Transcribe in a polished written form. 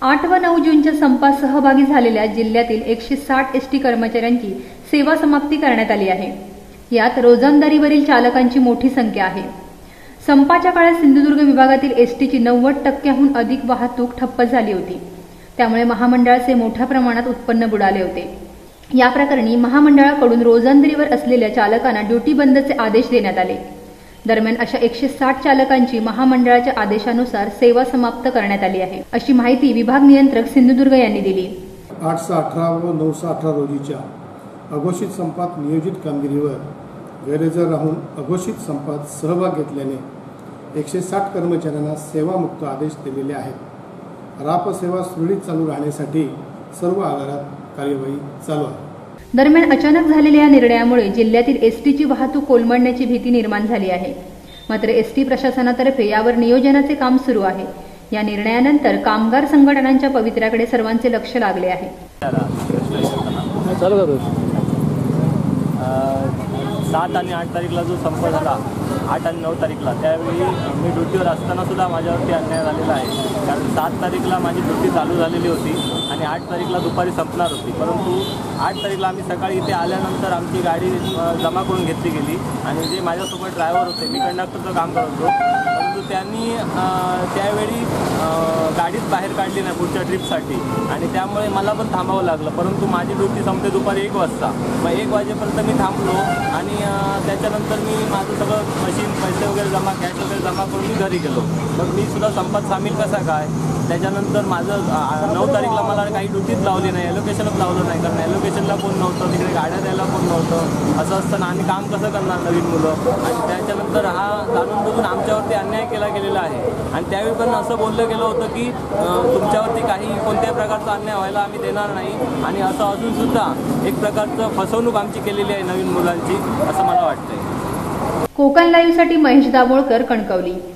8 व 9 जूनच्या संपात सहभागी झालेल्या जिल्ह्यातील 160 एसटी कर्मचाऱ्यांची सेवा समाप्ती करण्यात आली आहे। यात रोजंदारीवरील चालकांची मोठी संख्या आहे। संपाच्या काळात सिंधुदुर्ग विभागातील एसटीची 90% अधिक वाहतूक ठप्प झाली होती। त्यामुळे महामंडळाचे मोठ्या प्रमाणात उत्पन्न बुडाले होते। या प्रकरणी महामंडळाकडून रोजंदारीवर असलेल्या चालकांना ड्युटी बंदचे आदेश देण्यात आले। दरम्यान अशा 160 चालकांची महामंडळाच्या आदेशानुसार सेवा समाप्त करण्यात आली आहे, अशी माहिती विभाग नियंत्रक सिंधुदुर्ग यांनी दिली। 8/18 व 9/18 रोजीच्या अघोषित संपात नियोजित कामगिरीवर गैरहजर राहून अघोषित संपात सहभाग घेतल्याने 160 कर्मचाऱ्यांना सेवामुक्त आदेश दिलेले आहेत। राप सेवा सुरळीत चालू राहण्यासाठी सर्व आगारात कार्यवाही चालू आहे। दरम्यान अचानक झालेल्या या निर्णयामुळे जिल्ह्यातील एसटीची वाहतूक कोलमडण्याची भीती निर्माण झाली आहे। मात्र एसटी प्रशासनातर्फे यावर नियोजनाचे काम सुरू आहे। या निर्णयानंतर कामगार संघटनांच्या पवित्र्याकडे सर्वांचे लक्ष लागले आहे। 7 आणि 8 तारीखला जो संप झाला, 8 आणि 9 तारीखला, त्यावेळी मी ड्युटीवर असताना सुद्धा माझ्यावरती अन्याय झालेला आहे। कारण 7 तारीखला माझी ड्युटी चालू झालेली होती आणि 8 तारीखला दुपारी संपणार होती, परंतु 8 तारीखला आम्ही सकाळी इथे आल्यानंतर आमची गाडी जमा करून घेतली गेली आणि जे माझ्यासोबत ड्रायव्हर होते, मी कंडक्टरचं काम करत होतो, परंतु त्यांनी त्यावेळी गाडीच बाहेर काढली नाही पुढच्या ट्रिपसाठी आणि त्यामुळे मला पण थांबावं लागलं। परंतु माझी ड्युटी संपते दुपारी 1 वाजता। मग 1 वाजेपर्यंत मी थांबलो आणि त्याच्यानंतर मी माझं सगळं मशीन, पैसे वगैरे जमा, कॅश वगैरे जमा करून मी घरी गेलो। मग मी सुद्धा संपात सामील कसा काय? त्याच्यानंतर माझं 9 तारीखला मला काही ड्युटीच लावली नाही, ॲलोकेशनच लावलं नाही, कारण ॲलोकेशनला कोण नव्हतं, तिकडे गाड्या द्यायला कोण नव्हतं। असं असताना आम्ही काम कसं करणार नवीन मुलं? आणि त्याच्यानंतर हा जाणून बुजून आमच्यावरती अन्याय केला गेलेला आहे आणि त्यावेळी पण असं बोललं गेलं होतं की तुमच्यावरती काही कोणत्याही प्रकारचा अन्याय व्हायला आम्ही देणार नाही आणि असं अजूनसुद्धा एक प्रकारचं फसवणूक आमची केलेली आहे नवीन मुलांची, असं मला वाटतंय। कोकण लाईव्हसाठी महेश दाभोळकर, कणकवली।